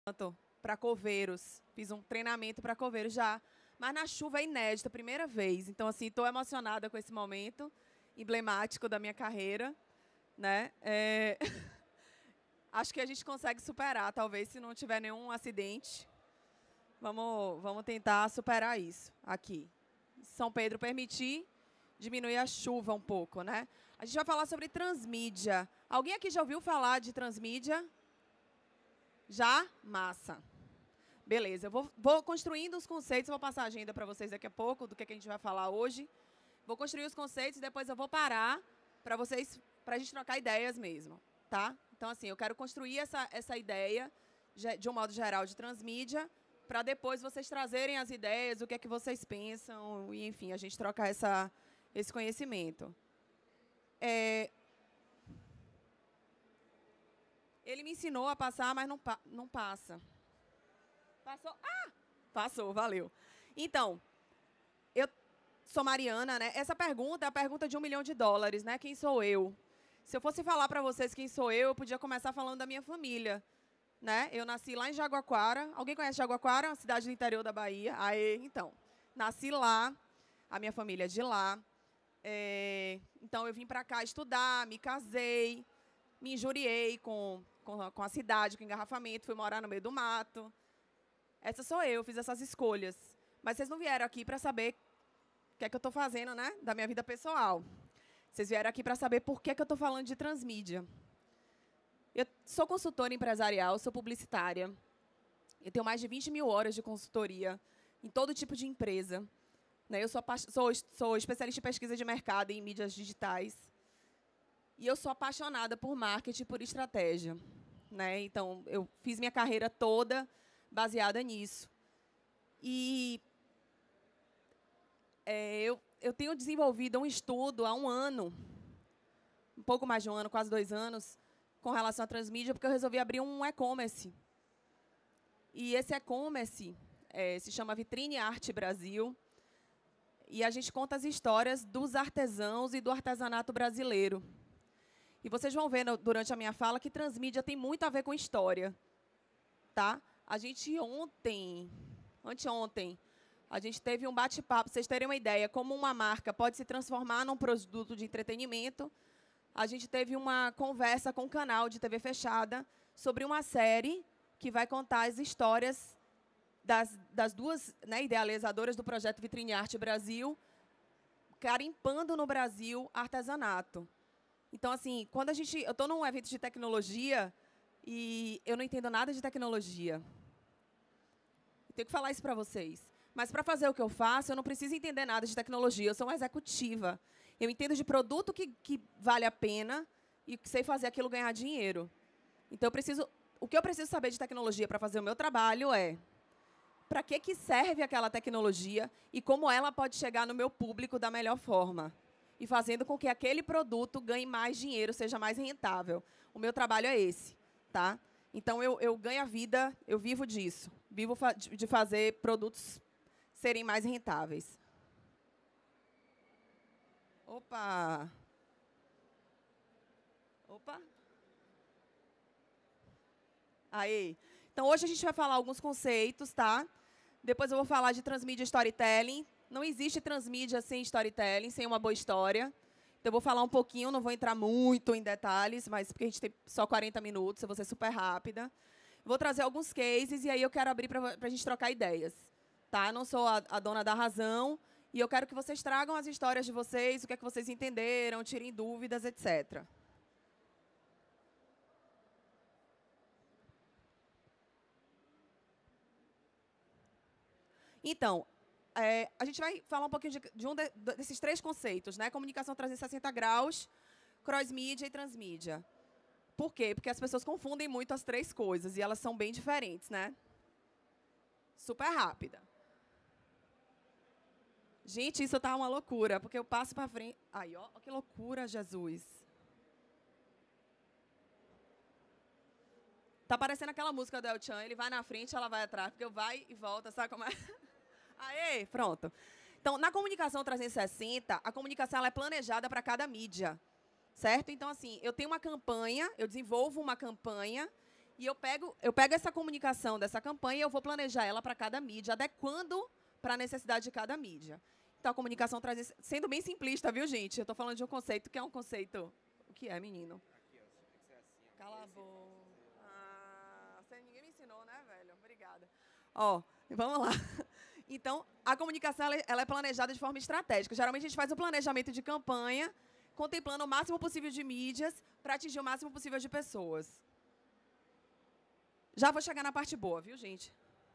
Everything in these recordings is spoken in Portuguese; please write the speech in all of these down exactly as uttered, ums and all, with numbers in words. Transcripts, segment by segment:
para coveiros. Fiz um treinamento para coveiros já. Mas na chuva é inédito, primeira vez. Então, assim, estou emocionada com esse momento emblemático da minha carreira, né? É... Acho que a gente consegue superar, talvez, se não tiver nenhum acidente. Vamos, vamos tentar superar isso aqui. São Pedro permitir, diminuir a chuva um pouco, né? A gente vai falar sobre transmídia. Alguém aqui já ouviu falar de transmídia? Já? Massa. Beleza, eu vou, vou construindo os conceitos, vou passar a agenda para vocês daqui a pouco, do que, que a gente vai falar hoje. Vou construir os conceitos e depois eu vou parar para vocês, para a gente trocar ideias mesmo, tá? Então, assim, eu quero construir essa, essa ideia, de um modo geral, de transmídia, para depois vocês trazerem as ideias, o que é que vocês pensam, e, enfim, a gente trocar essa, esse conhecimento. É... Ele me ensinou a passar, mas não, pa não passa. Passou? Ah! Passou, valeu. Então, eu sou Mariana, né? Essa pergunta é a pergunta de um milhão de dólares, né? Quem sou eu? Se eu fosse falar para vocês quem sou eu, eu podia começar falando da minha família, né? Eu nasci lá em Jaguaquara. Alguém conhece Jaguaquara? Uma cidade do interior da Bahia. Aê, então. Nasci lá, a minha família é de lá. É... Então, eu vim para cá estudar, me casei, me injuriei com, com, com a cidade, com o engarrafamento, fui morar no meio do mato. Essa sou eu, fiz essas escolhas. Mas vocês não vieram aqui para saber o que é que eu estou fazendo, né, da minha vida pessoal. Vocês vieram aqui para saber por que, que eu estou falando de transmídia. Eu sou consultora empresarial, sou publicitária. Eu tenho mais de vinte mil horas de consultoria em todo tipo de empresa. Né? Eu sou, sou, sou especialista em pesquisa de mercado e em mídias digitais. E eu sou apaixonada por marketing e por estratégia. Né? Então, eu fiz minha carreira toda baseada nisso. E é, eu, eu tenho desenvolvido um estudo há um ano, um pouco mais de um ano, quase dois anos, com relação à transmídia, porque eu resolvi abrir um e-commerce. E esse e-commerce é, se chama Vitrine Arte Brasil. E a gente conta as histórias dos artesãos e do artesanato brasileiro. E vocês vão ver no, durante a minha fala que transmídia tem muito a ver com história. Tá? A gente ontem, anteontem, a gente teve um bate-papo, para vocês terem uma ideia, como uma marca pode se transformar num produto de entretenimento. A gente teve uma conversa com um canal de T V fechada sobre uma série que vai contar as histórias das, das duas, né, idealizadoras do projeto Vitrine Arte Brasil, carimpando no Brasil artesanato. Então, assim, quando a gente... Eu estou num evento de tecnologia e eu não entendo nada de tecnologia. Tenho que falar isso para vocês. Mas, para fazer o que eu faço, eu não preciso entender nada de tecnologia. Eu sou uma executiva. Eu entendo de produto que, que vale a pena e sei fazer aquilo ganhar dinheiro. Então, eu preciso, o que eu preciso saber de tecnologia para fazer o meu trabalho é para que, que serve aquela tecnologia e como ela pode chegar no meu público da melhor forma. E fazendo com que aquele produto ganhe mais dinheiro, seja mais rentável. O meu trabalho é esse. Tá? Então, eu, eu ganho a vida, eu vivo disso. Vivo fa de fazer produtos serem mais rentáveis. Opa! Opa! Aí. Então, hoje a gente vai falar alguns conceitos, tá? Depois eu vou falar de transmídia e storytelling. Não existe transmídia sem storytelling, sem uma boa história. Então, eu vou falar um pouquinho, não vou entrar muito em detalhes, mas porque a gente tem só quarenta minutos, eu vou ser super rápida. Vou trazer alguns cases e aí eu quero abrir para a gente trocar ideias. Tá? Eu não sou a, a dona da razão e eu quero que vocês tragam as histórias de vocês, o que é que vocês entenderam, tirem dúvidas, etcétera. Então, é, a gente vai falar um pouquinho de, de um de, desses três conceitos, né? Comunicação trezentos e sessenta graus, cross-mídia e transmídia. Por quê? Porque as pessoas confundem muito as três coisas e elas são bem diferentes, né? Super rápida. Gente, isso tá uma loucura, porque eu passo para frente... Ai, ó, que loucura, Jesus. Tá parecendo aquela música do El Chan, ele vai na frente, ela vai atrás, porque eu vai e volta, sabe como é? Aê, pronto. Então, na comunicação trezentos e sessenta, a comunicação ela é planejada para cada mídia, certo? Então, assim, eu tenho uma campanha, eu desenvolvo uma campanha E eu pego, eu pego essa comunicação dessa campanha e eu vou planejar ela para cada mídia, adequando para a necessidade de cada mídia. Então, a comunicação traz... Esse, sendo bem simplista, viu, gente? Eu estou falando de um conceito que é um conceito... O que é, menino? Cala a boca. Ah, você, ninguém me ensinou, né, velho? Obrigada. Ó, vamos lá. Então, a comunicação ela, ela é planejada de forma estratégica. Geralmente, a gente faz um planejamento de campanha, contemplando o máximo possível de mídias para atingir o máximo possível de pessoas. Já vou chegar na parte boa, viu, gente?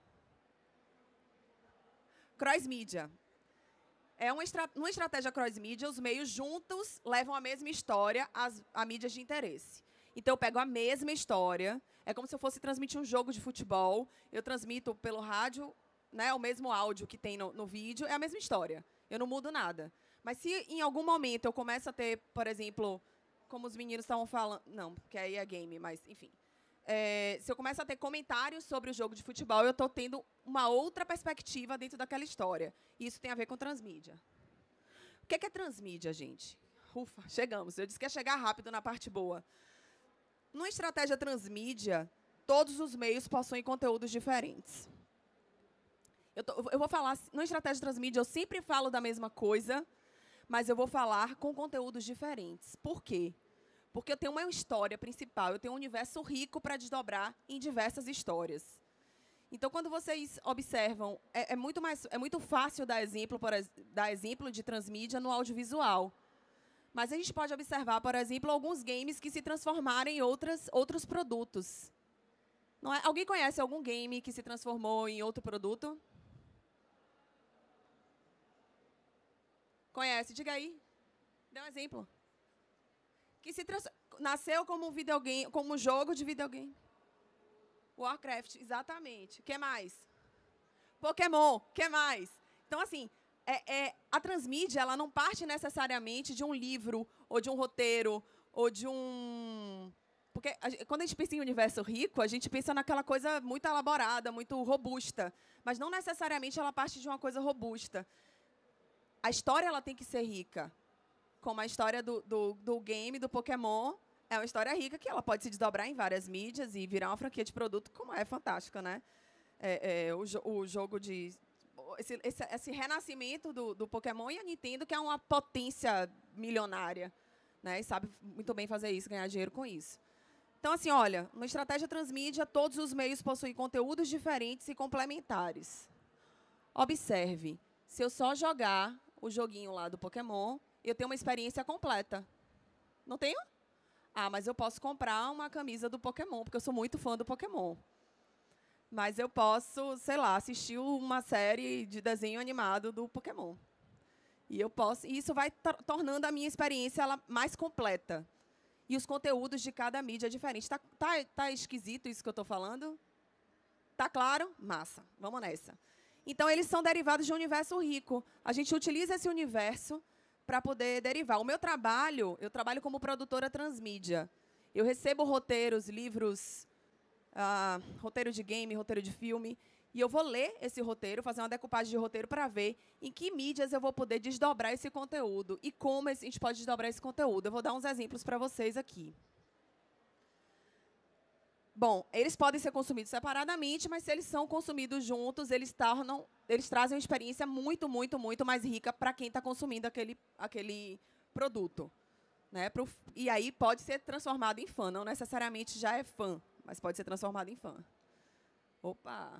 Cross-mídia. É uma, estra uma estratégia cross-mídia, os meios juntos levam a mesma história às, a mídias de interesse. Então, eu pego a mesma história, é como se eu fosse transmitir um jogo de futebol, eu transmito pelo rádio, né, o mesmo áudio que tem no, no vídeo, é a mesma história. Eu não mudo nada. Mas se em algum momento eu começo a ter, por exemplo, como os meninos estavam falando... Não, porque aí é game, mas, enfim. É, se eu começo a ter comentários sobre o jogo de futebol, eu estou tendo uma outra perspectiva dentro daquela história. E isso tem a ver com transmídia. O que é, que é transmídia, gente? Ufa, chegamos. Eu disse que ia chegar rápido na parte boa. Numa estratégia transmídia, todos os meios possuem conteúdos diferentes. Eu, tô, eu vou falar... Numa estratégia transmídia, eu sempre falo da mesma coisa, mas eu vou falar com conteúdos diferentes. Por quê? Porque eu tenho uma história principal, eu tenho um universo rico para desdobrar em diversas histórias. Então, quando vocês observam, é, é, muito, mais, é muito fácil dar exemplo, por, dar exemplo de transmídia no audiovisual. Mas a gente pode observar, por exemplo, alguns games que se transformaram em outras, outros produtos. Não é? Alguém conhece algum game que se transformou em outro produto? Conhece? Diga aí. Dê um exemplo. Que se trans... nasceu como um videogame, como um jogo de videogame. Warcraft, exatamente. O que mais? Pokémon, o que mais? Então, assim, é, é, a transmídia ela não parte necessariamente de um livro, ou de um roteiro, ou de um... Porque a, quando a gente pensa em universo rico, a gente pensa naquela coisa muito elaborada, muito robusta. Mas não necessariamente ela parte de uma coisa robusta. A história ela tem que ser rica. Como a história do, do, do game, do Pokémon, é uma história rica que ela pode se desdobrar em várias mídias e virar uma franquia de produto, como é fantástica, né? É, é, o, o jogo de... Esse, esse, esse renascimento do, do Pokémon e a Nintendo, que é uma potência milionária, né? E sabe muito bem fazer isso, ganhar dinheiro com isso. Então, assim, olha, uma estratégia transmídia, todos os meios possuem conteúdos diferentes e complementares. Observe, se eu só jogar o joguinho lá do Pokémon... eu tenho uma experiência completa. Não tenho? Ah, mas eu posso comprar uma camisa do Pokémon, porque eu sou muito fã do Pokémon. Mas eu posso, sei lá, assistir uma série de desenho animado do Pokémon. E eu posso, e isso vai tornando a minha experiência ela mais completa. E os conteúdos de cada mídia é diferente. Tá, tá, tá esquisito isso que eu estou falando? Tá claro? Massa. Vamos nessa. Então, eles são derivados de um universo rico. A gente utiliza esse universo para poder derivar. O meu trabalho, eu trabalho como produtora transmídia. Eu recebo roteiros, livros, ah, roteiro de game, roteiro de filme, e eu vou ler esse roteiro, fazer uma decupagem de roteiro para ver em que mídias eu vou poder desdobrar esse conteúdo e como a gente pode desdobrar esse conteúdo. Eu vou dar uns exemplos para vocês aqui. Bom, eles podem ser consumidos separadamente, mas se eles são consumidos juntos, eles, tornam, eles trazem uma experiência muito, muito, muito mais rica para quem está consumindo aquele, aquele produto. Né? Pro, e aí pode ser transformado em fã. Não necessariamente já é fã, mas pode ser transformado em fã. Opa!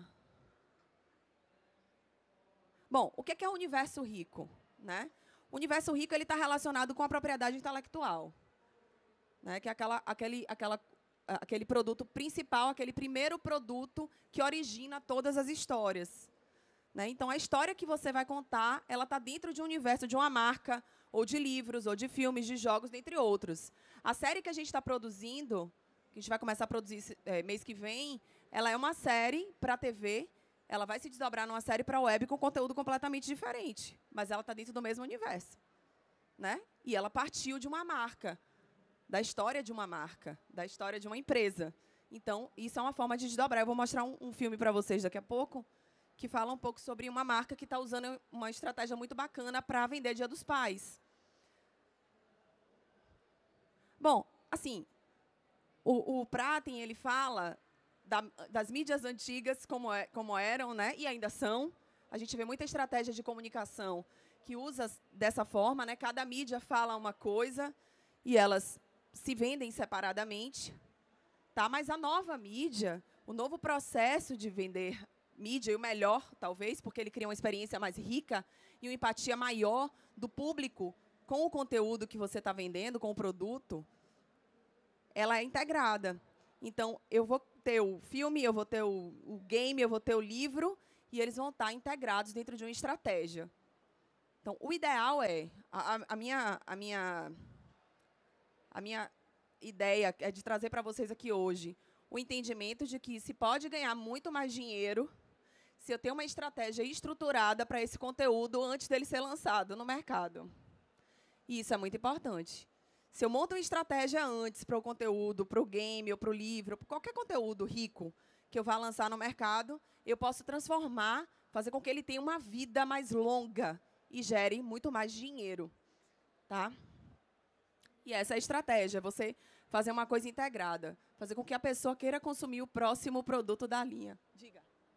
Bom, o que é o universo rico? Né? O universo rico está relacionado com a propriedade intelectual. Né? Que é aquela... aquele, aquela aquele produto principal, aquele primeiro produto que origina todas as histórias. Né? Então, a história que você vai contar, ela está dentro de um universo, de uma marca, ou de livros, ou de filmes, de jogos, dentre outros. A série que a gente está produzindo, que a gente vai começar a produzir é, mês que vem, ela é uma série para a T V, ela vai se desdobrar numa série para a web com conteúdo completamente diferente, mas ela está dentro do mesmo universo. Né? E ela partiu de uma marca, da história de uma marca, da história de uma empresa. Então, isso é uma forma de desdobrar. Eu vou mostrar um, um filme para vocês daqui a pouco, que fala um pouco sobre uma marca que está usando uma estratégia muito bacana para vender Dia dos Pais. Bom, assim, o, o Praten, ele fala da, das mídias antigas, como, é, como eram, né? E ainda são. A gente vê muita estratégia de comunicação que usa dessa forma, né? Cada mídia fala uma coisa e elas se vendem separadamente. Tá? Mas a nova mídia, o novo processo de vender mídia, e o melhor, talvez, porque ele cria uma experiência mais rica e uma empatia maior do público com o conteúdo que você está vendendo, com o produto, ela é integrada. Então, eu vou ter o filme, eu vou ter o, o game, eu vou ter o livro, e eles vão estar integrados dentro de uma estratégia. Então, o ideal é... A, a, minha, a, minha, a minha ideia é de trazer para vocês aqui hoje o entendimento de que se pode ganhar muito mais dinheiro se eu tenho uma estratégia estruturada para esse conteúdo antes dele ser lançado no mercado. E isso é muito importante. Se eu monto uma estratégia antes para o conteúdo, para o game, ou para o livro, para qualquer conteúdo rico que eu vá lançar no mercado, eu posso transformar, fazer com que ele tenha uma vida mais longa e gere muito mais dinheiro. Tá? E essa é a estratégia, você fazer uma coisa integrada, fazer com que a pessoa queira consumir o próximo produto da linha. Diga.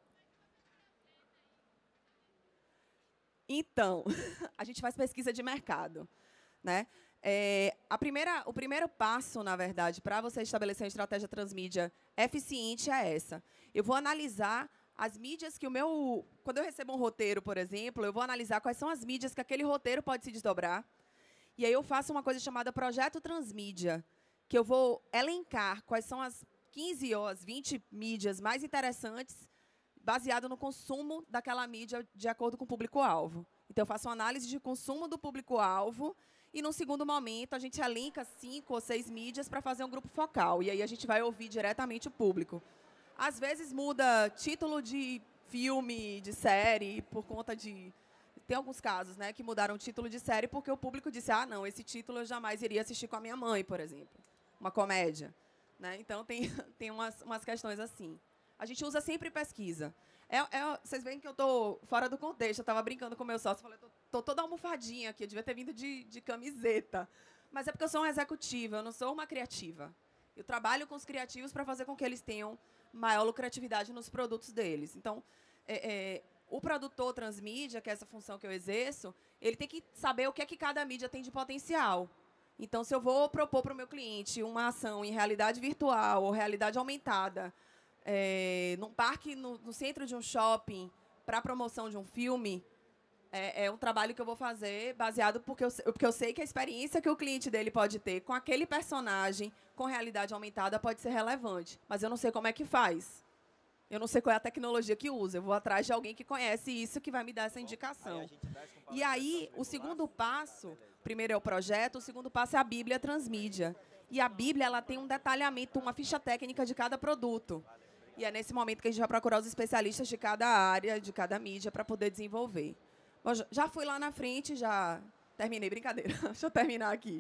Então, a gente faz pesquisa de mercado, né? É, a primeira, o primeiro passo, na verdade, para você estabelecer uma estratégia transmídia eficiente é essa. Eu vou analisar as mídias que o meu... Quando eu recebo um roteiro, por exemplo, eu vou analisar quais são as mídias que aquele roteiro pode se desdobrar. E aí eu faço uma coisa chamada projeto transmídia, que eu vou elencar quais são as quinze ou as vinte mídias mais interessantes baseado no consumo daquela mídia de acordo com o público-alvo. Então, eu faço uma análise de consumo do público-alvo e, num segundo momento, a gente elenca cinco ou seis mídias para fazer um grupo focal. E aí a gente vai ouvir diretamente o público. Às vezes, muda título de filme, de série, por conta de... Tem alguns casos, né, que mudaram o título de série porque o público disse, ah, não, esse título eu jamais iria assistir com a minha mãe, por exemplo. Uma comédia. Né? Então, tem, tem umas, umas questões assim. A gente usa sempre pesquisa. É, é, vocês veem que eu estou fora do contexto. Eu estava brincando com o meu sócio, falei, estou toda almofadinha aqui, eu devia ter vindo de, de camiseta. Mas é porque eu sou uma executiva, eu não sou uma criativa. Eu trabalho com os criativos para fazer com que eles tenham maior lucratividade nos produtos deles. Então, é, é, o produtor transmídia, que é essa função que eu exerço, ele tem que saber o que é que cada mídia tem de potencial. Então, se eu vou propor para o meu cliente uma ação em realidade virtual ou realidade aumentada, É, num parque, no, no centro de um shopping, para a promoção de um filme, é, é um trabalho que eu vou fazer baseado porque eu, porque eu sei que a experiência que o cliente dele pode ter com aquele personagem, com realidade aumentada, pode ser relevante. Mas eu não sei como é que faz. Eu não sei qual é a tecnologia que usa. Eu vou atrás de alguém que conhece isso, que vai me dar essa indicação. E aí, o segundo passo, primeiro é o projeto, o segundo passo é a Bíblia Transmídia. E a Bíblia ela tem um detalhamento, uma ficha técnica de cada produto. E é nesse momento que a gente vai procurar os especialistas de cada área, de cada mídia, para poder desenvolver. Bom, já fui lá na frente, já terminei, brincadeira. Deixa eu terminar aqui.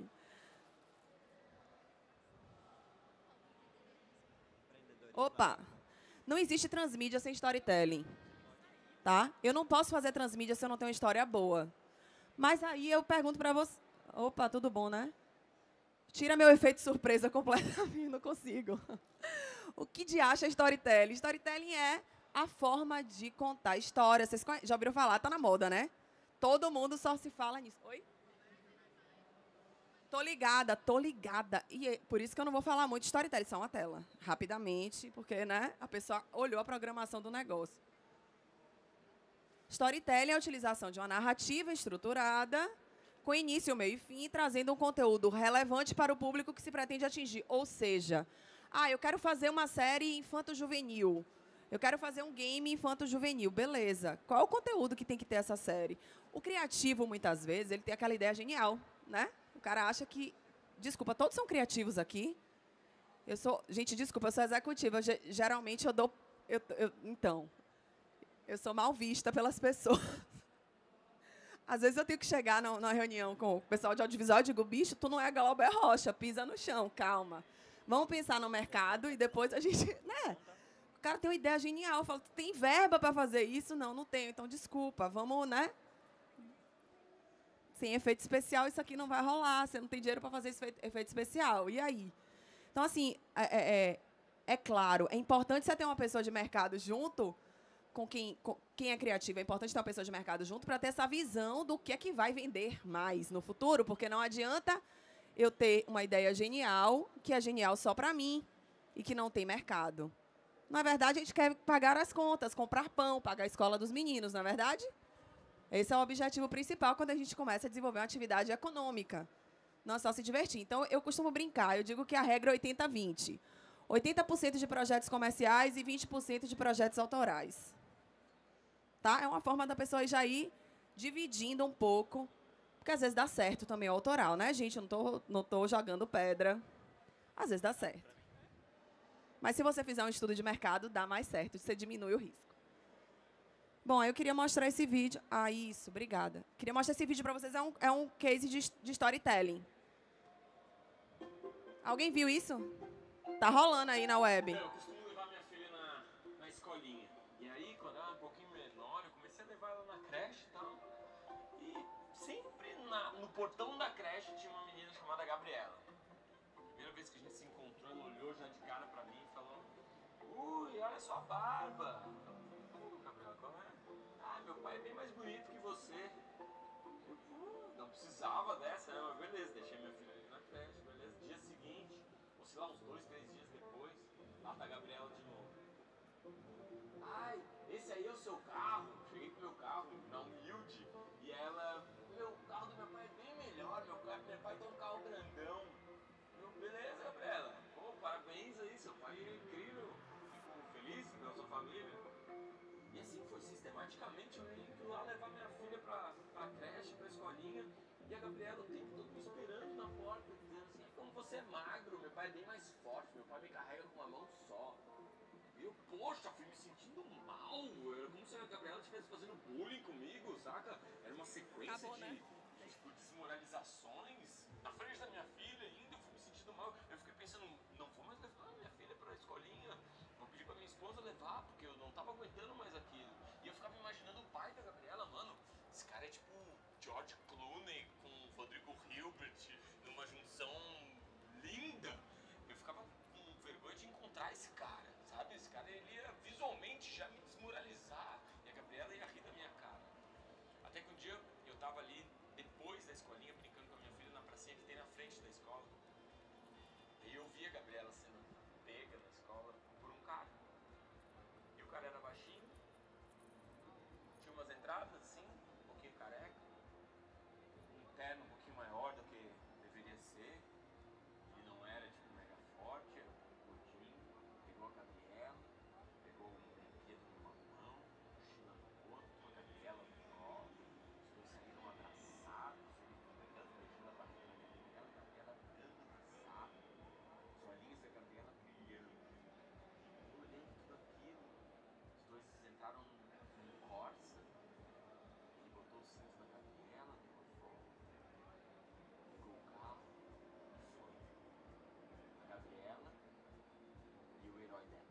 Opa! Não existe transmídia sem storytelling. Tá? Eu não posso fazer transmídia se eu não tenho uma história boa. Mas aí eu pergunto para você... Opa, tudo bom, né? Tira meu efeito surpresa completamente, não consigo. O que de acha storytelling? Storytelling é a forma de contar histórias. Vocês já ouviram falar? Está na moda, né? Todo mundo só se fala nisso. Oi? Tô ligada, tô ligada. E é por isso que eu não vou falar muito de storytelling, só uma tela. Rapidamente, porque né, a pessoa olhou a programação do negócio. Storytelling é a utilização de uma narrativa estruturada, com início, meio e fim, trazendo um conteúdo relevante para o público que se pretende atingir. Ou seja, ah, eu quero fazer uma série infanto-juvenil. Eu quero fazer um game infanto-juvenil. Beleza. Qual é o conteúdo que tem que ter essa série? O criativo, muitas vezes, ele tem aquela ideia genial, né? O cara acha que... Desculpa, todos são criativos aqui? Eu sou... Gente, desculpa, eu sou executiva. Geralmente, eu dou... Eu, eu, então, eu sou mal vista pelas pessoas. Às vezes, eu tenho que chegar numa reunião com o pessoal de audiovisual e digo, bicho, tu não é Glauber Rocha, pisa no chão, calma. Vamos pensar no mercado e depois a gente... Né? O cara tem uma ideia genial. Eu falo, tu tem verba para fazer isso? Não, não tenho. Então, desculpa, vamos, né? Sem efeito especial, isso aqui não vai rolar. Você não tem dinheiro para fazer esse efeito especial. E aí? Então, assim, é, é, É claro, é importante você ter uma pessoa de mercado junto com quem, com quem é criativo. É importante ter uma pessoa de mercado junto para ter essa visão do que é que vai vender mais no futuro, porque não adianta eu ter uma ideia genial, que é genial só para mim e que não tem mercado. Na verdade, a gente quer pagar as contas, comprar pão, pagar a escola dos meninos, não é verdade? Esse é o objetivo principal quando a gente começa a desenvolver uma atividade econômica. Não é só se divertir. Então, eu costumo brincar, eu digo que a regra é oitenta vinte. oitenta por cento de projetos comerciais e vinte por cento de projetos autorais. Tá? É uma forma da pessoa já ir dividindo um pouco, porque às vezes dá certo também o autoral, né, gente? Eu não tô, não tô jogando pedra. Às vezes dá certo. Mas se você fizer um estudo de mercado, dá mais certo, você diminui o risco. Bom, eu queria mostrar esse vídeo. Ah, isso, obrigada. Queria mostrar esse vídeo para vocês, é um, é um case de, de storytelling. Alguém viu isso? Tá rolando aí na web. Eu costumo levar minha filha na, na escolinha. E aí, quando ela era um pouquinho menor, eu comecei a levar ela na creche e tal. E sempre na, no portão da creche tinha uma menina chamada Gabriela. Primeira vez que a gente se encontrou, ela olhou já de cara pra mim e falou: Ui, olha sua barba. Uh, Gabriela, qual é? Ah, meu pai é bem mais bonito que você. Eu, uh, não precisava dessa, né? Mas beleza, deixei minha filha ali na creche, beleza. Dia seguinte, ou sei lá, uns dois, três dias depois, lá tá a Gabriela de novo. Ai, esse aí é o seu carro? Cheguei com o meu carro, na humilde, e ela, meu, o carro do meu pai é bem melhor, meu pai, meu pai tem um carro grandão. Eu, beleza, Gabriela, pô, parabéns aí, seu pai é incrível, fico feliz pela sua família. E assim foi sistematicamente, eu indo lá levar minha filha pra, pra creche, pra escolinha, e a Gabriela o tempo todo me esperando na porta, dizendo assim: como você é magro, meu pai é bem mais forte, meu pai me carrega com uma mão só. E eu, poxa, fui me sentindo mal, era como se a Gabriela estivesse fazendo bullying comigo, saca? Era uma sequência Acabou, de, né? de tipo, desmoralizações. Na frente da minha filha ainda, eu fui me sentindo mal. Eu fiquei pensando, não vou mais levar minha filha pra escolinha, vou pedir pra minha esposa levar, porque eu não tava aguentando mais aquilo. E eu ficava imaginando o pai da Gabriela, mano, esse cara é tipo George Clooney com Rodrigo Hilbert, numa junção linda. Eu ficava com vergonha de encontrar esse cara, sabe? Esse cara, ele ia visualmente já me desmoralizar, e a Gabriela ia rir da minha cara. Até que um dia eu tava ali, depois da escolinha, brincando com a minha filha na pracinha que tem na frente da escola. E eu vi a Gabriela sendo pega na escola por um cara. E o cara era baixinho, tinha umas entradas assim, um pouquinho careca, um terno um pouquinho maior do que deveria ser. Ele não era tipo mega forte, era um pouco gordinho. Pegou a Gabriela, pegou um brinquedo numa mão, mochila no outro, a Gabriela no colo. Os dois saíram abraçados, pegando, beijando a barriga da Gabriela, a Gabriela dando risada, os olhinhos da Gabriela brilhando. Eu olhei tudo aquilo, os dois entraram num Corsa, ele botou o cinto na Gabriela, pegou fogo, ligou o carro e foi. A Gabriela e o herói dela.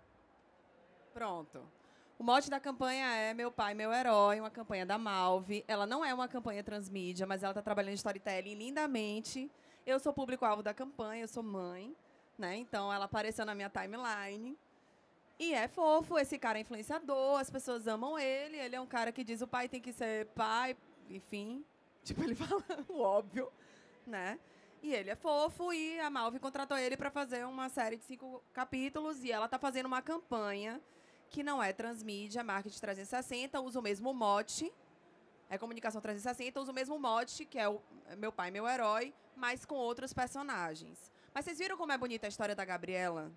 Pronto. O mote da campanha é Meu Pai, Meu Herói, uma campanha da Malve. Ela não é uma campanha transmídia, mas ela está trabalhando em storytelling lindamente. Eu sou público-alvo da campanha, eu sou mãe, né? Então, ela apareceu na minha timeline. E é fofo, esse cara é influenciador, as pessoas amam ele. Ele é um cara que diz o pai tem que ser pai, enfim. Tipo, ele fala o óbvio, né? E ele é fofo e a Malve contratou ele para fazer uma série de cinco capítulos e ela está fazendo uma campanha que não é transmídia, é marketing trezentos e sessenta, usa o mesmo mote, é comunicação trezentos e sessenta, usa o mesmo mote, que é o Meu Pai, Meu Herói, mas com outros personagens. Mas vocês viram como é bonita a história da Gabriela?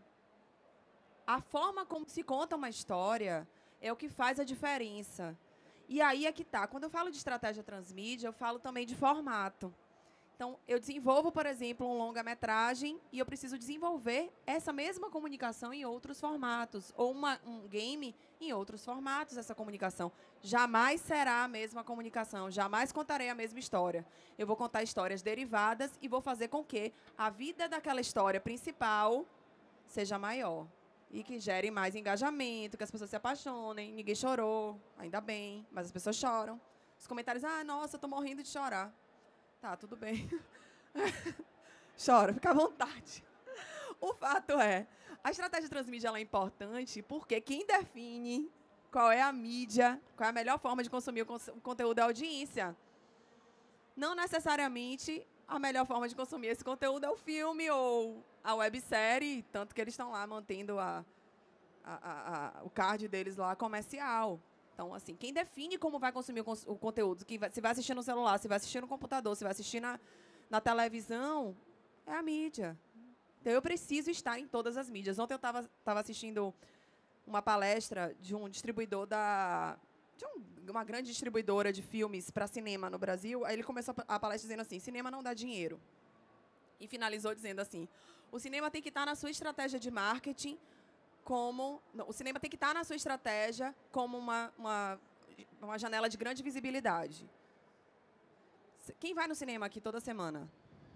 A forma como se conta uma história é o que faz a diferença. E aí é que tá. Quando eu falo de estratégia transmídia, eu falo também de formato. Então, eu desenvolvo, por exemplo, um longa-metragem e eu preciso desenvolver essa mesma comunicação em outros formatos. Ou uma, um game em outros formatos, essa comunicação. Jamais será a mesma comunicação, jamais contarei a mesma história. Eu vou contar histórias derivadas e vou fazer com que a vida daquela história principal seja maior. E que gere mais engajamento, que as pessoas se apaixonem. Ninguém chorou, ainda bem, mas as pessoas choram. Os comentários, ah, nossa, eu tô morrendo de chorar. Tá, tudo bem. Chora, fica à vontade. O fato é, a estratégia transmídia ela é importante porque quem define qual é a mídia, qual é a melhor forma de consumir o, o conteúdo é a audiência. Não necessariamente a melhor forma de consumir esse conteúdo é o filme ou a websérie, tanto que eles estão lá mantendo a, a, a, a, o card deles lá comercial. Então, assim, quem define como vai consumir o, o conteúdo, que vai, se vai assistir no celular, se vai assistir no computador, se vai assistir na, na televisão, é a mídia. Então, eu preciso estar em todas as mídias. Ontem eu estava assistindo uma palestra de um distribuidor da... de um, uma grande distribuidora de filmes para cinema no Brasil. Aí ele começou a palestra dizendo assim, cinema não dá dinheiro. E finalizou dizendo assim, o cinema tem que estar na sua estratégia de marketing como... Não, o cinema tem que estar na sua estratégia como uma, uma, uma janela de grande visibilidade. Quem vai no cinema aqui toda semana?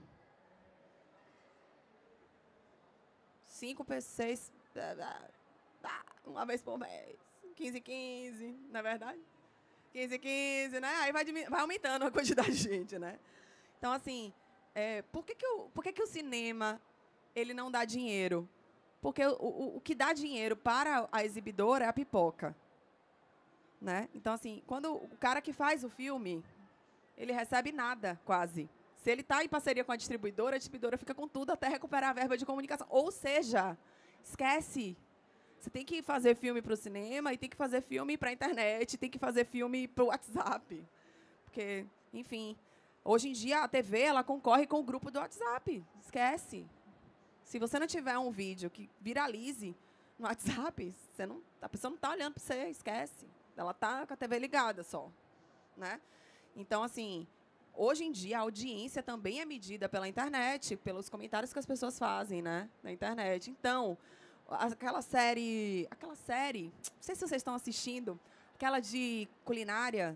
Cinco, seis... Uma vez por mês. quinze, quinze, não é verdade? quinze, quinze, né? Aí vai, vai aumentando a quantidade de gente, né? Então, assim, é, por, que, que, o, por que, que o cinema ele não dá dinheiro? Porque o, o, o que dá dinheiro para a exibidora é a pipoca. Né? Então, assim, quando o cara que faz o filme, ele recebe nada, quase. Se ele está em parceria com a distribuidora, a distribuidora fica com tudo até recuperar a verba de comunicação. Ou seja, esquece. Você tem que fazer filme para o cinema e tem que fazer filme para a internet, tem que fazer filme para o WhatsApp. Porque, enfim, hoje em dia a T V ela concorre com o grupo do WhatsApp. Esquece. Se você não tiver um vídeo que viralize no WhatsApp, você não, a pessoa não está olhando para você, esquece. Ela está com a T V ligada só. Né? Então, assim, hoje em dia a audiência também é medida pela internet, pelos comentários que as pessoas fazem, né, na internet. Então, aquela série, aquela série, não sei se vocês estão assistindo, aquela de culinária.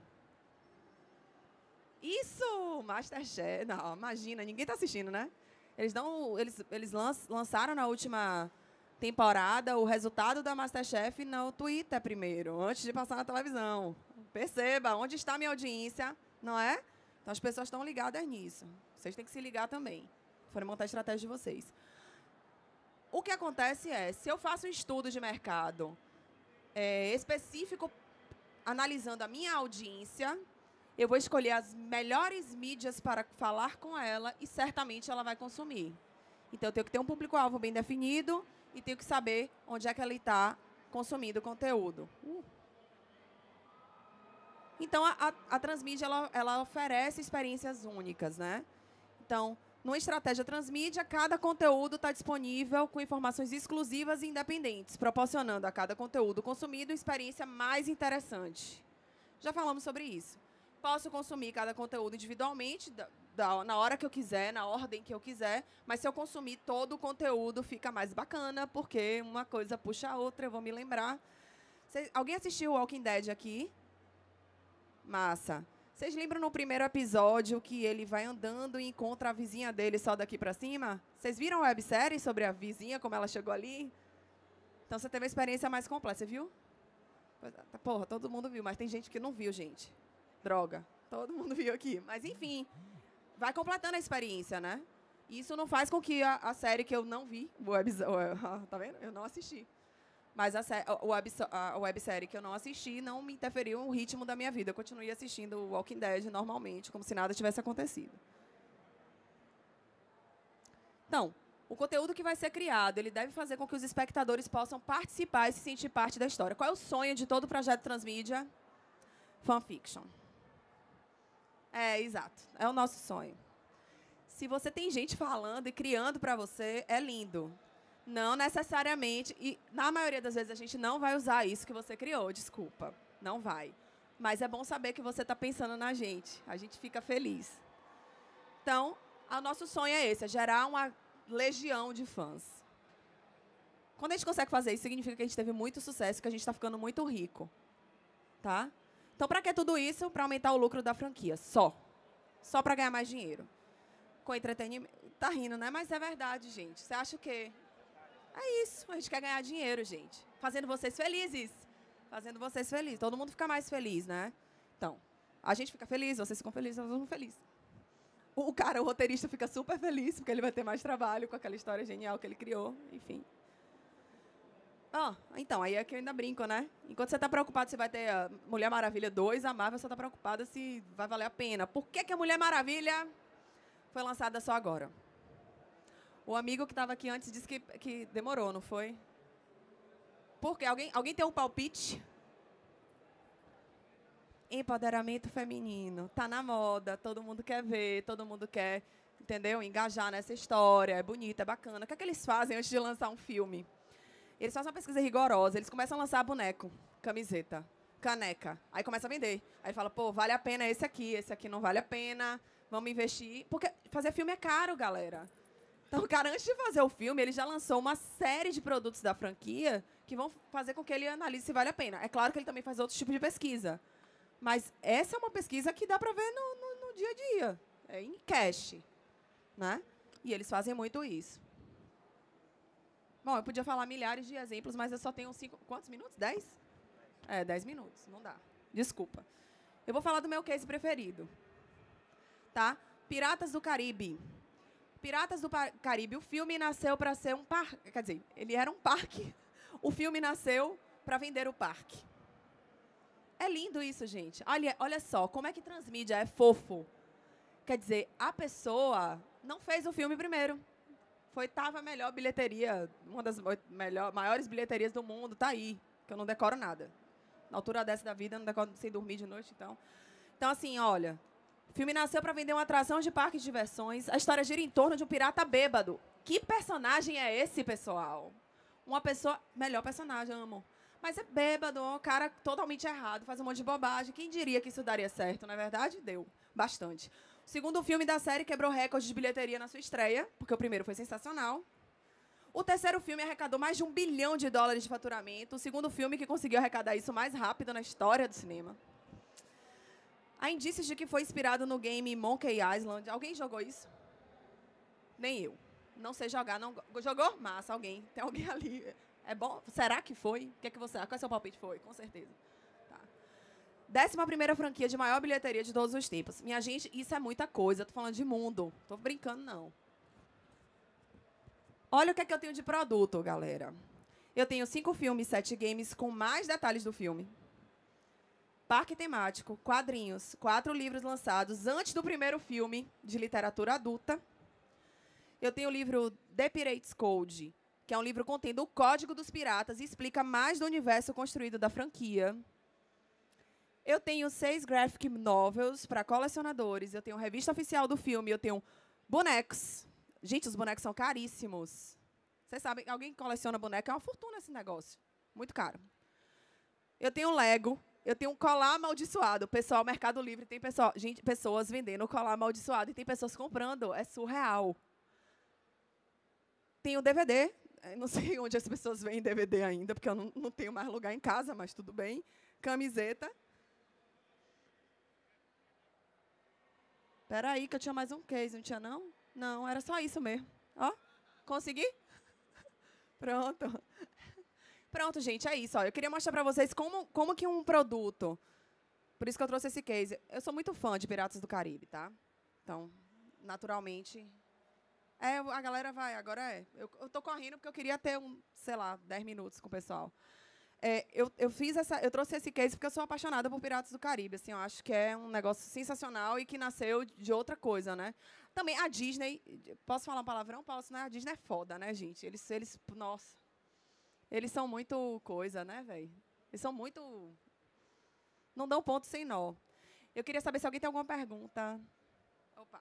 Isso, Masterchef. Não, imagina, ninguém está assistindo, né? Eles dão, eles, eles lançaram na última temporada o resultado da Masterchef no Twitter primeiro, antes de passar na televisão. Perceba, onde está a minha audiência, não é? Então, as pessoas estão ligadas nisso. Vocês têm que se ligar também. Forem montar a estratégia de vocês. O que acontece é, se eu faço um estudo de mercado é, específico, analisando a minha audiência, eu vou escolher as melhores mídias para falar com ela e certamente ela vai consumir. Então, eu tenho que ter um público-alvo bem definido e tenho que saber onde é que ela está consumindo o conteúdo. Uh. Então, a, a, a transmídia ela, ela oferece experiências únicas, né? Então, numa estratégia transmídia, cada conteúdo está disponível com informações exclusivas e independentes, proporcionando a cada conteúdo consumido uma experiência mais interessante. Já falamos sobre isso. Posso consumir cada conteúdo individualmente, da, da, na hora que eu quiser, na ordem que eu quiser, mas se eu consumir todo o conteúdo, fica mais bacana, porque uma coisa puxa a outra, eu vou me lembrar. Cês, alguém assistiu Walking Dead aqui? Massa. Vocês lembram no primeiro episódio que ele vai andando e encontra a vizinha dele só daqui para cima? Vocês viram a websérie sobre a vizinha, como ela chegou ali? Então, você teve uma experiência mais completa, você viu? Porra, todo mundo viu, mas tem gente que não viu, gente. Droga. Todo mundo viu aqui. Mas, enfim, vai completando a experiência, né? Isso não faz com que a, a série que eu não vi, web, tá vendo? Eu não assisti. Mas a, a, web, a websérie que eu não assisti não me interferiu no ritmo da minha vida. Eu continuei assistindo o Walking Dead normalmente, como se nada tivesse acontecido. Então, o conteúdo que vai ser criado, ele deve fazer com que os espectadores possam participar e se sentir parte da história. Qual é o sonho de todo projeto transmídia? Fanfiction. É, exato. É o nosso sonho. Se você tem gente falando e criando para você, é lindo. Não necessariamente, e na maioria das vezes a gente não vai usar isso que você criou, desculpa, não vai. Mas é bom saber que você está pensando na gente, a gente fica feliz. Então, o nosso sonho é esse, é gerar uma legião de fãs. Quando a gente consegue fazer isso, significa que a gente teve muito sucesso, que a gente está ficando muito rico. Tá? Então, para que tudo isso? Para aumentar o lucro da franquia, só. Só para ganhar mais dinheiro. Com entretenimento. Tá rindo, né? Mas é verdade, gente. Você acha o quê? É isso, a gente quer ganhar dinheiro, gente. Fazendo vocês felizes. Fazendo vocês felizes. Todo mundo fica mais feliz, né? Então, a gente fica feliz, vocês ficam felizes, nós ficamos felizes. O cara, o roteirista, fica super feliz, porque ele vai ter mais trabalho com aquela história genial que ele criou, enfim. Ah, então, aí é que eu ainda brinco, né? Enquanto você está preocupado se vai ter a Mulher Maravilha dois, a Marvel só está preocupada se vai valer a pena. Por que, que a Mulher Maravilha foi lançada só agora? O amigo que estava aqui antes disse que, que demorou, não foi? Por quê? Alguém, alguém tem um palpite? Empoderamento feminino. Tá na moda, todo mundo quer ver, todo mundo quer, entendeu? Engajar nessa história, é bonita, é bacana. O que é que eles fazem antes de lançar um filme? Eles fazem uma pesquisa rigorosa, eles começam a lançar boneco, camiseta, caneca. Aí começa a vender. Aí fala, pô, vale a pena esse aqui, esse aqui não vale a pena, vamos investir. Porque fazer filme é caro, galera. Então, o cara, antes de fazer o filme, ele já lançou uma série de produtos da franquia que vão fazer com que ele analise se vale a pena. É claro que ele também faz outros tipos de pesquisa. Mas essa é uma pesquisa que dá para ver no, no, no dia a dia. É em cash. Né? E eles fazem muito isso. Bom, eu podia falar milhares de exemplos, mas eu só tenho cinco... Quantos minutos? Dez? É, dez minutos. Não dá. Desculpa. Eu vou falar do meu case preferido. Tá? Piratas do Caribe. Piratas do Caribe. O filme nasceu para ser um parque. Quer dizer, ele era um parque. O filme nasceu para vender o parque. É lindo isso, gente. Olha, olha só, como é que transmídia é fofo. Quer dizer, a pessoa não fez o filme primeiro. Foi, tava a melhor bilheteria, uma das melhor, maiores bilheterias do mundo, tá aí, que eu não decoro nada. Na altura dessa da vida, eu não decoro sem dormir de noite, então. Então, assim, olha, o filme nasceu para vender uma atração de parque de diversões. A história gira em torno de um pirata bêbado. Que personagem é esse, pessoal? Uma pessoa... Melhor personagem, amo. Mas é bêbado, um cara totalmente errado, faz um monte de bobagem. Quem diria que isso daria certo, não é verdade? Deu bastante. O segundo filme da série quebrou recorde de bilheteria na sua estreia, porque o primeiro foi sensacional. O terceiro filme arrecadou mais de um bilhão de dólares de faturamento. O segundo filme que conseguiu arrecadar isso mais rápido na história do cinema. Há indícios de que foi inspirado no game Monkey Island. Alguém jogou isso? Nem eu. Não sei jogar. Não... Jogou? Massa, alguém. Tem alguém ali. É bom? Será que foi? O que é que você acha? Qual é o seu palpite? Foi, com certeza. Tá. Décima primeira franquia de maior bilheteria de todos os tempos. Minha gente, isso é muita coisa. Tô falando de mundo. Tô brincando, não. Olha o que é que eu tenho de produto, galera. Eu tenho cinco filmes, sete games com mais detalhes do filme. Parque temático, quadrinhos, quatro livros lançados antes do primeiro filme de literatura adulta. Eu tenho o livro The Pirates Code, que é um livro contendo o código dos piratas e explica mais do universo construído da franquia. Eu tenho seis graphic novels para colecionadores. Eu tenho revista oficial do filme. Eu tenho bonecos. Gente, os bonecos são caríssimos. Vocês sabem, alguém coleciona boneco? É uma fortuna esse negócio. Muito caro. Eu tenho Lego. Eu tenho um colar amaldiçoado. Pessoal, Mercado Livre, tem pessoal, gente, pessoas vendendo colar amaldiçoado e tem pessoas comprando. É surreal. Tenho D V D. Não sei onde as pessoas veem D V D ainda, porque eu não, não tenho mais lugar em casa, mas tudo bem. Camiseta. Espera aí, que eu tinha mais um case, não tinha, não? Não, era só isso mesmo. Ó, consegui? Pronto. Pronto, gente, é isso. Ó. Eu queria mostrar para vocês como, como que um produto... Por isso que eu trouxe esse case. Eu sou muito fã de Piratas do Caribe, tá? Então, naturalmente... É, a galera vai, agora é. Eu, eu tô correndo porque eu queria ter, um, sei lá, dez minutos com o pessoal. É, eu, eu, fiz essa, eu trouxe esse case porque eu sou apaixonada por Piratas do Caribe. Assim, eu acho que é um negócio sensacional e que nasceu de outra coisa, né? Também a Disney... Posso falar um palavrão? Posso, né? A Disney é foda, né, gente? Eles, eles nossa... Eles são muito coisa, né, velho? Eles são muito... Não dão ponto sem nó. Eu queria saber se alguém tem alguma pergunta. Opa.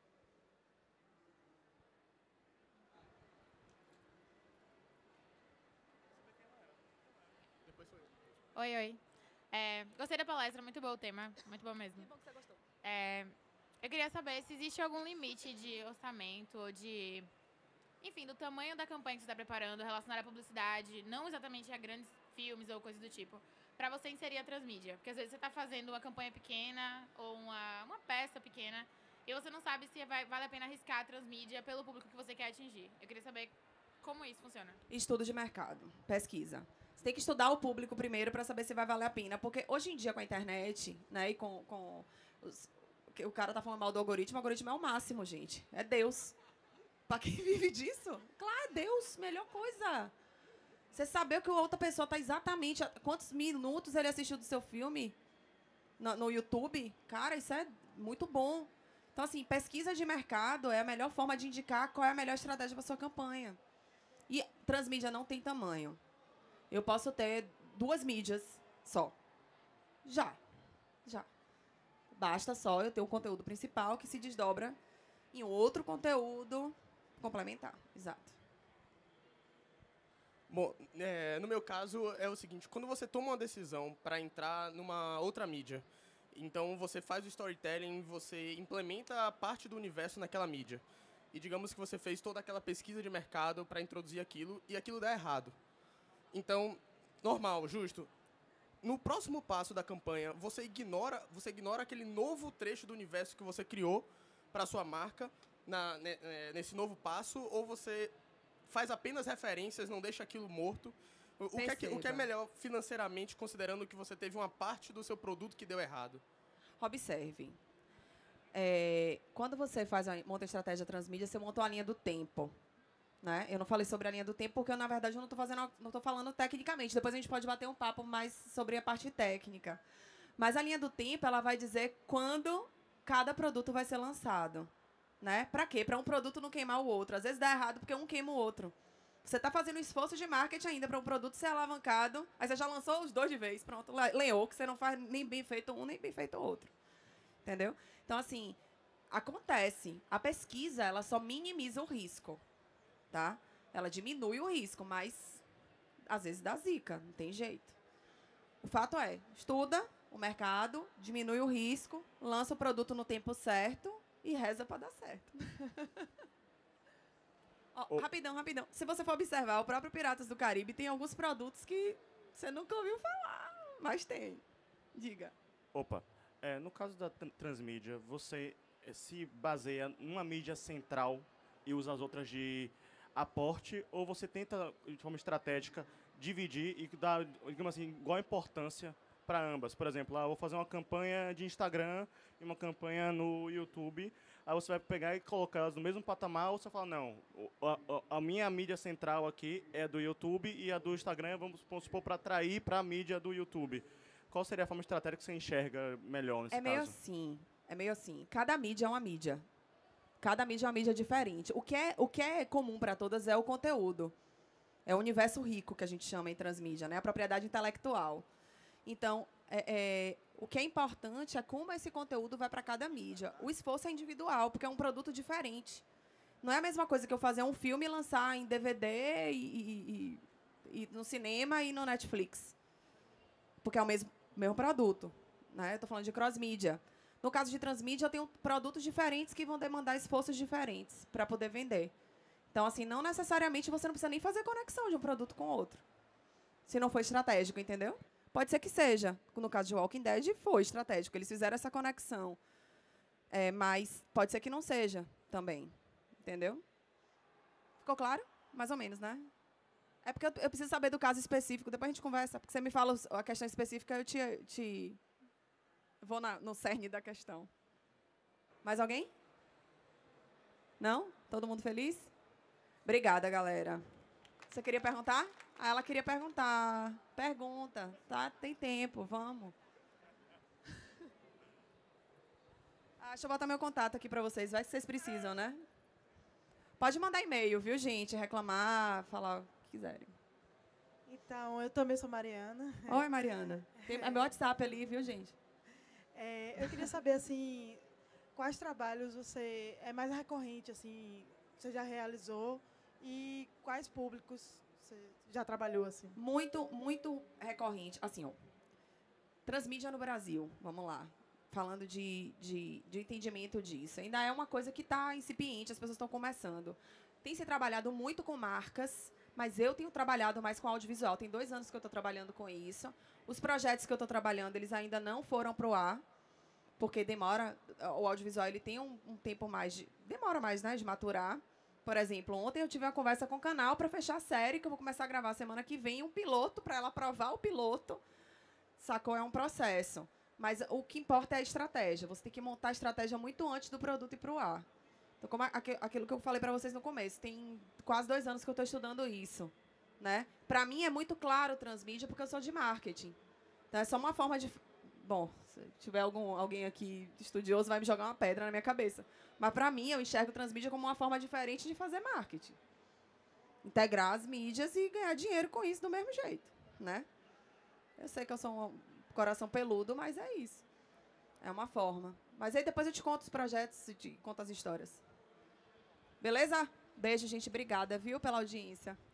Oi, oi. É, gostei da palestra, muito bom o tema, muito bom mesmo. Que bom que você gostou. É, eu queria saber se existe algum limite de orçamento ou de... Enfim, do tamanho da campanha que você está preparando, relacionada à publicidade, não exatamente a grandes filmes ou coisas do tipo, para você inserir a transmídia. Porque às vezes você está fazendo uma campanha pequena ou uma, uma peça pequena e você não sabe se vai, vale a pena arriscar a transmídia pelo público que você quer atingir. Eu queria saber como isso funciona. Estudo de mercado, pesquisa. Você tem que estudar o público primeiro para saber se vai valer a pena. Porque hoje em dia, com a internet, né, e com, com os, que o cara tá falando mal do algoritmo, o algoritmo é o máximo, gente. É Deus. Pra quem vive disso, claro, é Deus, melhor coisa. Você saber que a outra pessoa tá exatamente... Quantos minutos ele assistiu do seu filme no, no YouTube, cara, isso é muito bom. Então, assim, pesquisa de mercado é a melhor forma de indicar qual é a melhor estratégia para sua campanha. E transmídia não tem tamanho. Eu posso ter duas mídias só. Já. Já. Basta só eu ter um conteúdo principal que se desdobra em outro conteúdo complementar. Exato. Bom, é, no meu caso é o seguinte, quando você toma uma decisão para entrar numa outra mídia, então você faz o storytelling, você implementa a parte do universo naquela mídia. E digamos que você fez toda aquela pesquisa de mercado para introduzir aquilo e aquilo dá errado. Então, normal, justo. No próximo passo da campanha, você ignora, você ignora aquele novo trecho do universo que você criou para sua marca na, nesse novo passo, ou você faz apenas referências, não deixa aquilo morto. O, o, que é, que, o que é melhor financeiramente, considerando que você teve uma parte do seu produto que deu errado? Observe. É, quando você faz a, monta a estratégia transmídia, você monta uma linha do tempo. Né? Eu não falei sobre a linha do tempo porque, eu, na verdade, eu não estou fazendo, não estou falando tecnicamente. Depois a gente pode bater um papo mais sobre a parte técnica. Mas a linha do tempo, ela vai dizer quando cada produto vai ser lançado. Né? Para quê? Para um produto não queimar o outro. Às vezes dá errado porque um queima o outro. Você está fazendo um esforço de marketing ainda para um produto ser alavancado, aí você já lançou os dois de vez, pronto, lenhou, que você não faz nem bem feito um, nem bem feito o outro. Entendeu? Então, assim, acontece. A pesquisa, ela só minimiza o risco. Tá? Ela diminui o risco, mas às vezes dá zica, não tem jeito. O fato é, estuda o mercado, diminui o risco, lança o produto no tempo certo e reza para dar certo. Ó, oh. Rapidão, rapidão. Se você for observar, o próprio Piratas do Caribe tem alguns produtos que você nunca ouviu falar, mas tem. Diga. Opa, é, no caso da transmídia, você se baseia numa mídia central e usa as outras de aporte, ou você tenta, de forma estratégica, dividir e dar, digamos assim, igual importância para ambas? Por exemplo, ah, eu vou fazer uma campanha de Instagram e uma campanha no YouTube, aí você vai pegar e colocar elas no mesmo patamar, ou você fala, não, a, a, a minha mídia central aqui é do YouTube e a do Instagram, vamos, vamos supor, para atrair para a mídia do YouTube. Qual seria a forma estratégica que você enxerga melhor nesse caso? É meio caso? assim, é meio assim. Cada mídia é uma mídia. Cada mídia é uma mídia diferente. O que é, o que é comum para todas é o conteúdo. É o universo rico, que a gente chama em transmídia, né? A propriedade intelectual. Então, é, é, o que é importante é como esse conteúdo vai para cada mídia. O esforço é individual, porque é um produto diferente. Não é a mesma coisa que eu fazer um filme e lançar em D V D e, e, e, e no cinema e no Netflix. Porque é o mesmo, mesmo produto. Né? Eu estou falando de cross-mídia. No caso de transmídia, eu tenho produtos diferentes que vão demandar esforços diferentes para poder vender. Então, assim, não necessariamente você não precisa nem fazer conexão de um produto com o outro. Se não for estratégico, entendeu? Pode ser que seja. No caso de Walking Dead, foi estratégico. Eles fizeram essa conexão. É, mas pode ser que não seja também. Entendeu? Ficou claro? Mais ou menos, né? É porque eu, eu preciso saber do caso específico. Depois a gente conversa. Porque você me fala a questão específica, eu te... te vou na, no cerne da questão. Mais alguém? Não? Todo mundo feliz? Obrigada, galera. Você queria perguntar? Ah, ela queria perguntar. Pergunta, tá? Tem tempo, vamos. Ah, deixa eu botar meu contato aqui para vocês. Vai que vocês precisam, né? Pode mandar e-mail, viu, gente? Reclamar, falar o que quiserem. Então, eu também sou Mariana. Oi, Mariana. Tem é meu WhatsApp ali, viu, gente? É, eu queria saber, assim, quais trabalhos você é mais recorrente, assim, você já realizou e quais públicos você já trabalhou, assim? Muito, muito recorrente. Assim, ó, transmídia no Brasil, vamos lá. Falando de, de, de entendimento disso. Ainda é uma coisa que está incipiente, as pessoas estão começando. Tem se trabalhado muito com marcas, mas eu tenho trabalhado mais com audiovisual. Tem dois anos que eu estou trabalhando com isso. Os projetos que eu estou trabalhando, eles ainda não foram para o ar, porque demora, o audiovisual ele tem um, um tempo mais, de, demora mais, né, de maturar. Por exemplo, ontem eu tive uma conversa com o canal para fechar a série, que eu vou começar a gravar semana que vem, um piloto, para ela aprovar o piloto. Sacou? É um processo. Mas o que importa é a estratégia. Você tem que montar a estratégia muito antes do produto ir para o ar. Então, como aquilo que eu falei para vocês no começo, tem quase dois anos que eu estou estudando isso. Né? Para mim é muito claro o transmídia porque eu sou de marketing. Então, é só uma forma de... Bom, se tiver algum, alguém aqui estudioso, vai me jogar uma pedra na minha cabeça. Mas, para mim, eu enxergo o transmídia como uma forma diferente de fazer marketing. Integrar as mídias e ganhar dinheiro com isso do mesmo jeito. Né? Eu sei que eu sou um coração peludo, mas é isso. É uma forma. Mas aí depois eu te conto os projetos e te conto as histórias. Beleza? Beijo, gente. Obrigada, viu, pela audiência.